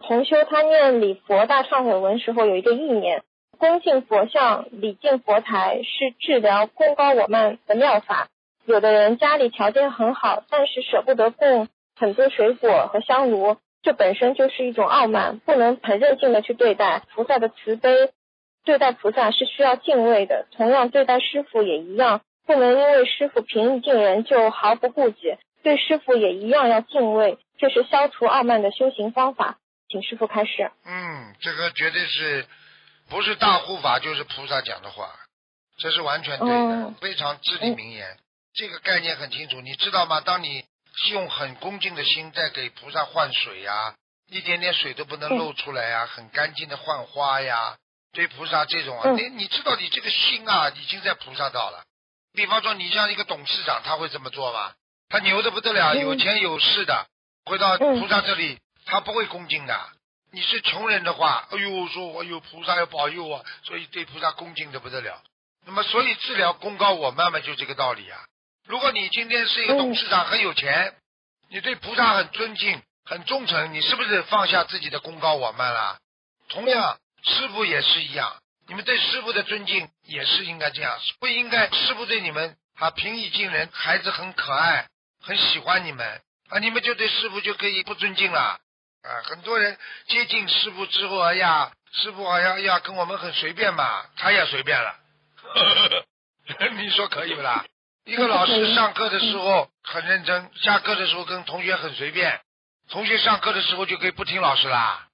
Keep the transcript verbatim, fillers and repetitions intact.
同修他念礼佛大忏悔文时候有一个意念，恭敬佛像，礼敬佛台是治疗功高我慢的妙法。有的人家里条件很好，但是舍不得供很多水果和香炉，这本身就是一种傲慢，不能很任性的去对待。菩萨的慈悲，对待菩萨是需要敬畏的，同样对待师父也一样，不能因为师父平易近人就毫不顾忌，对师父也一样要敬畏，这是消除傲慢的修行方法。请师父开示。 嗯，这个绝对是不是大护法就是菩萨讲的话，这是完全对的， 嗯、 非常至理名言、嗯。这个概念很清楚，你知道吗？当你用很恭敬的心在给菩萨换水呀，一点点水都不能漏出来呀，嗯、很干净的换花呀，对菩萨这种啊，嗯、你你知道你这个心啊已经在菩萨道了。比方说你像一个董事长，他会这么做吗？他牛的不得了，有钱有势的，回到菩萨这里。他不会恭敬的。你是穷人的话，哎呦，说哎呦菩萨要保佑我，所以对菩萨恭敬的不得了。那么所以治疗功高我慢嘛，就这个道理啊。如果你今天是一个董事长，很有钱，你对菩萨很尊敬很忠诚，你是不是放下自己的功高我慢了？同样师父也是一样，你们对师父的尊敬也是应该这样，不应该师父对你们啊平易近人，孩子很可爱很喜欢你们啊，你们就对师父就可以不尊敬了啊。很多人接近师父之后，哎呀师父好像要跟我们很随便嘛，他也随便了你说可以不啦？一个老师上课的时候很认真，下课的时候跟同学很随便，同学上课的时候就可以不听老师啦。